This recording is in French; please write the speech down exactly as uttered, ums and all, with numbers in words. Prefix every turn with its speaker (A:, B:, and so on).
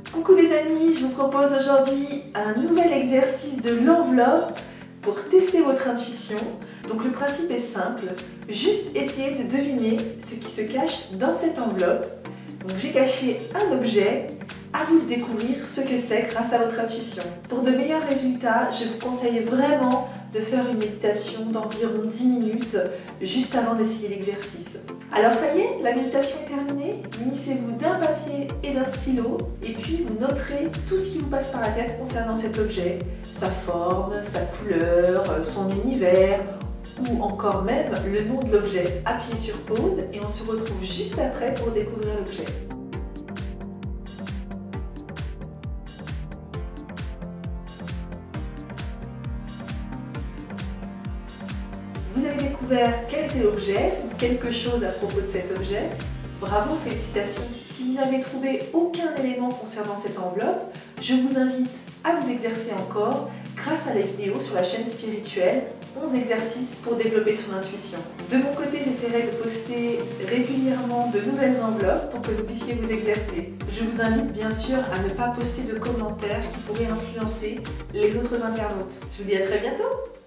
A: Coucou les amis, je vous propose aujourd'hui un nouvel exercice de l'enveloppe pour tester votre intuition. Donc le principe est simple, juste essayer de deviner ce qui se cache dans cette enveloppe. Donc j'ai caché un objet, à vous de découvrir ce que c'est grâce à votre intuition. Pour de meilleurs résultats, je vous conseille vraiment de faire une méditation d'environ dix minutes juste avant d'essayer l'exercice. Alors ça y est, la méditation est terminée. Munissez-vous d'un papier et d'un stylo et puis vous noterez tout ce qui vous passe par la tête concernant cet objet, sa forme, sa couleur, son univers ou encore même le nom de l'objet. Appuyez sur pause et on se retrouve juste après pour découvrir l'objet. Vous avez découvert quel était l'objet ou quelque chose à propos de cet objet. Bravo, félicitations! Si vous n'avez trouvé aucun élément concernant cette enveloppe, je vous invite à vous exercer encore grâce à la vidéo sur la chaîne spirituelle onze exercices pour développer son intuition. De mon côté, j'essaierai de poster régulièrement de nouvelles enveloppes pour que vous puissiez vous exercer. Je vous invite bien sûr à ne pas poster de commentaires qui pourraient influencer les autres internautes. Je vous dis à très bientôt!